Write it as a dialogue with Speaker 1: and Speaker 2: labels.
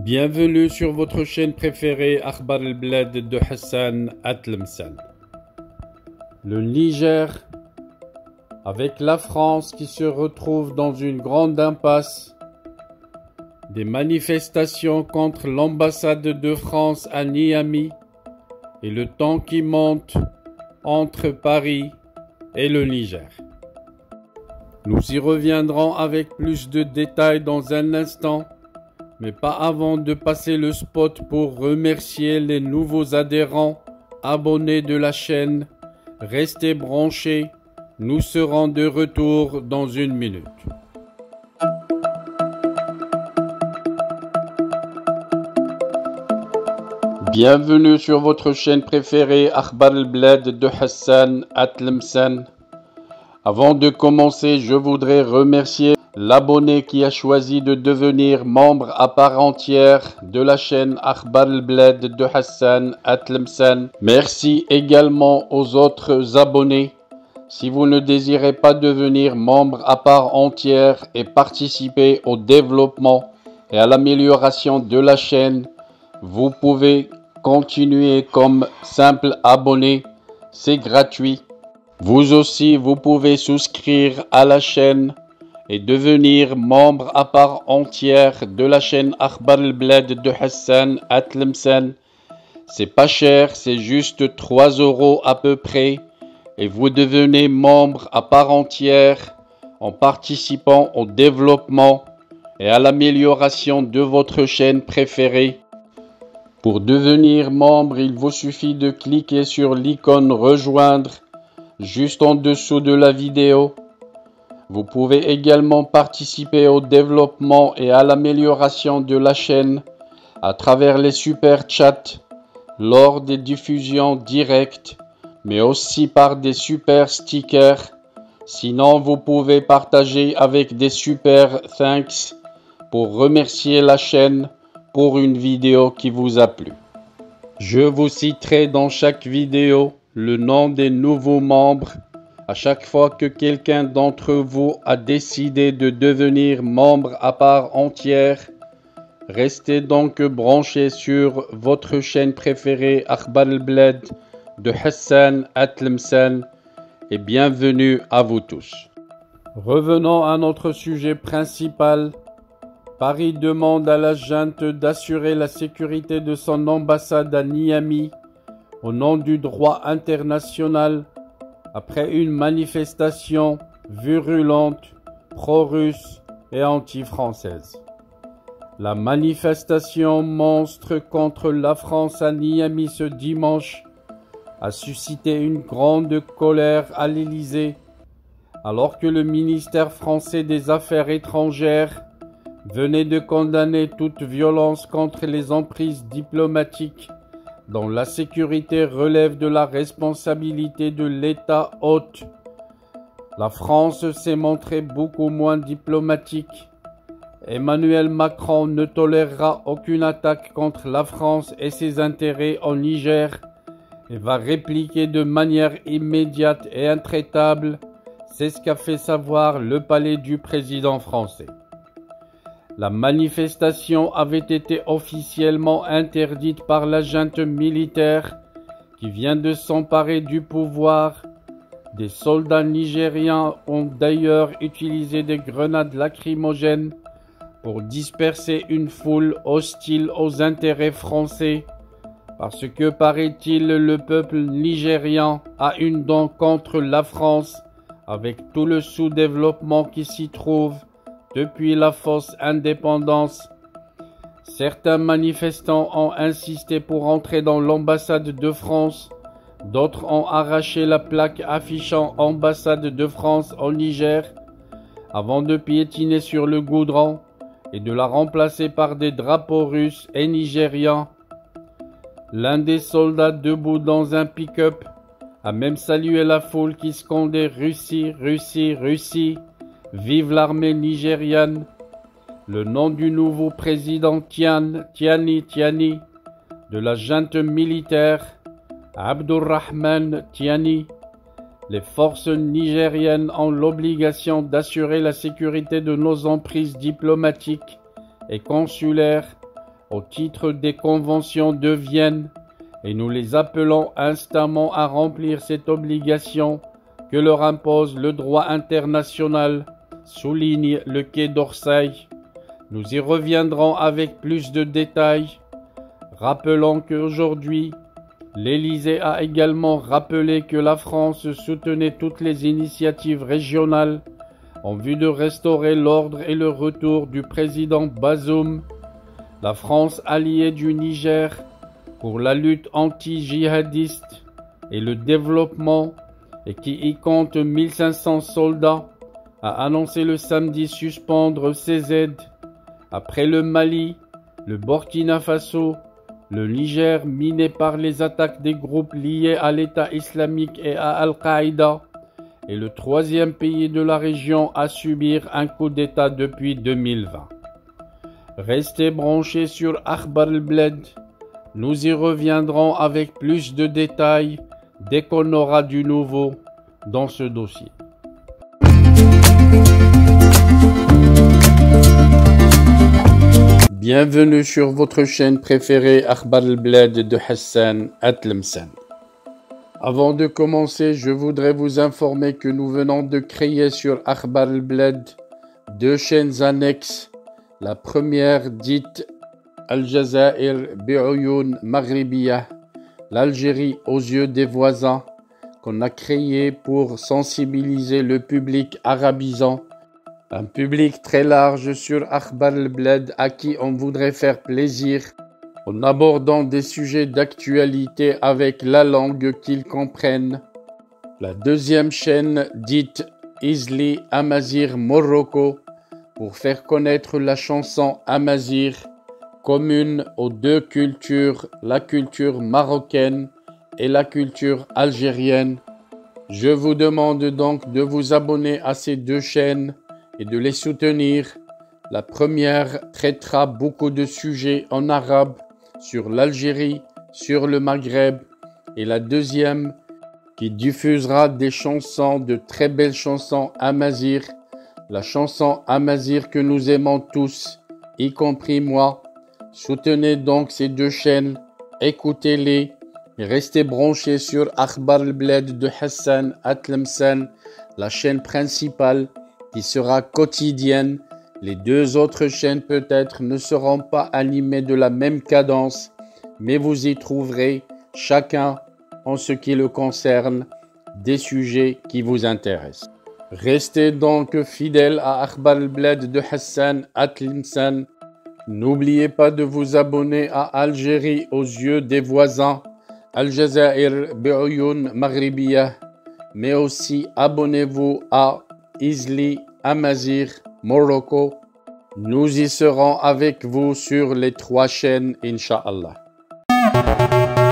Speaker 1: Bienvenue sur votre chaîne préférée Akhbar al-Blad de Hassan Atlemsan. Le Niger, avec la France qui se retrouve dans une grande impasse, des manifestations contre l'ambassade de France à Niamey et le temps qui monte entre Paris et le Niger. Nous y reviendrons avec plus de détails dans un instant, mais pas avant de passer le spot pour remercier les nouveaux adhérents, abonnés de la chaîne. Restez branchés, nous serons de retour dans une minute. Bienvenue sur votre chaîne préférée Akhbar al-Blad de Hassan Atlemsan. Avant de commencer, je voudrais remercier l'abonné qui a choisi de devenir membre à part entière de la chaîne Akhbar al-Blad de Hassan Atlemsan. Merci également aux autres abonnés. Si vous ne désirez pas devenir membre à part entière et participer au développement et à l'amélioration de la chaîne, vous pouvez continuer comme simple abonné. C'est gratuit. Vous aussi, vous pouvez souscrire à la chaîne et devenir membre à part entière de la chaîne Akhbar al-Blad de Hassan Atlemsan. C'est pas cher, c'est juste 3 € à peu près et vous devenez membre à part entière en participant au développement et à l'amélioration de votre chaîne préférée. Pour devenir membre, il vous suffit de cliquer sur l'icône rejoindre juste en dessous de la vidéo. Vous pouvez également participer au développement et à l'amélioration de la chaîne à travers les super chats lors des diffusions directes, mais aussi par des super stickers. Sinon, vous pouvez partager avec des super thanks pour remercier la chaîne pour une vidéo qui vous a plu. Je vous citerai dans chaque vidéo le nom des nouveaux membres à chaque fois que quelqu'un d'entre vous a décidé de devenir membre à part entière. Restez donc branchés sur votre chaîne préférée Akhbar al-Blad de Hassan Atlemsan et bienvenue à vous tous. Revenons à notre sujet principal. Paris demande à la junte d'assurer la sécurité de son ambassade à Niamey au nom du droit international après une manifestation virulente, pro-russe et anti-française. La manifestation monstre contre la France à Niamey ce dimanche a suscité une grande colère à l'Élysée, alors que le ministère français des Affaires étrangères venait de condamner toute violence contre les emprises diplomatiques dont la sécurité relève de la responsabilité de l'État hôte. La France s'est montrée beaucoup moins diplomatique. Emmanuel Macron ne tolérera aucune attaque contre la France et ses intérêts au Niger et va répliquer de manière immédiate et intraitable. C'est ce qu'a fait savoir le palais du président français. La manifestation avait été officiellement interdite par la junte militaire qui vient de s'emparer du pouvoir. Des soldats nigériens ont d'ailleurs utilisé des grenades lacrymogènes pour disperser une foule hostile aux intérêts français parce que, paraît-il, le peuple nigérian a une dent contre la France avec tout le sous-développement qui s'y trouve depuis la fausse indépendance. Certains manifestants ont insisté pour entrer dans l'ambassade de France. D'autres ont arraché la plaque affichant ambassade de France au Niger avant de piétiner sur le goudron et de la remplacer par des drapeaux russes et nigérians. L'un des soldats debout dans un pick-up a même salué la foule qui scandait Russie, Russie, Russie. Vive l'armée nigériane. Le nom du nouveau président Tiani de la junte militaire, Abdurrahman Tiani. Les forces nigériennes ont l'obligation d'assurer la sécurité de nos emprises diplomatiques et consulaires au titre des conventions de Vienne et nous les appelons instamment à remplir cette obligation que leur impose le droit international, souligne le Quai d'Orsay. Nous y reviendrons avec plus de détails. Rappelons qu'aujourd'hui, l'Élysée a également rappelé que la France soutenait toutes les initiatives régionales en vue de restaurer l'ordre et le retour du président Bazoum. La France alliée du Niger pour la lutte anti-djihadiste et le développement et qui y compte 1500 soldats a annoncé le samedi suspendre ses aides. Après le Mali, le Burkina Faso, le Niger miné par les attaques des groupes liés à l'État islamique et à Al-Qaïda, est le troisième pays de la région à subir un coup d'État depuis 2020. Restez branchés sur Akhbar al-Bled. Nous y reviendrons avec plus de détails dès qu'on aura du nouveau dans ce dossier. Bienvenue sur votre chaîne préférée Akhbar al-Bled de Hassan Atlemcen. Avant de commencer, je voudrais vous informer que nous venons de créer sur Akhbar al-Bled deux chaînes annexes. La première dite Al-Jazair bi'Uyun Maghribiyah, l'Algérie aux yeux des voisins, qu'on a créée pour sensibiliser le public arabisant, un public très large sur Akhbar al-Bled à qui on voudrait faire plaisir en abordant des sujets d'actualité avec la langue qu'ils comprennent. La deuxième chaîne dite Izli Amazir Morocco pour faire connaître la chanson Amazir, commune aux deux cultures, la culture marocaine et la culture algérienne. Je vous demande donc de vous abonner à ces deux chaînes et de les soutenir. La première traitera beaucoup de sujets en arabe sur l'Algérie, sur le Maghreb, et la deuxième qui diffusera des chansons, de très belles chansons amazir, la chanson amazir que nous aimons tous, y compris moi. Soutenez donc ces deux chaînes, écoutez-les et restez branchés sur Akhbar al-Bled de Hassan Atlemcen, la chaîne principale qui sera quotidienne. Les deux autres chaînes peut-être ne seront pas animées de la même cadence, mais vous y trouverez chacun, en ce qui le concerne, des sujets qui vous intéressent. Restez donc fidèles à Akhbar al-Bled de Hassan Atlemcen. N'oubliez pas de vous abonner à Algérie aux yeux des voisins, Al-Jazair bi'Uyun Maghribiyah, mais aussi abonnez-vous à Izli Amazir Morocco. Nous y serons avec vous sur les trois chaînes, Inch'Allah.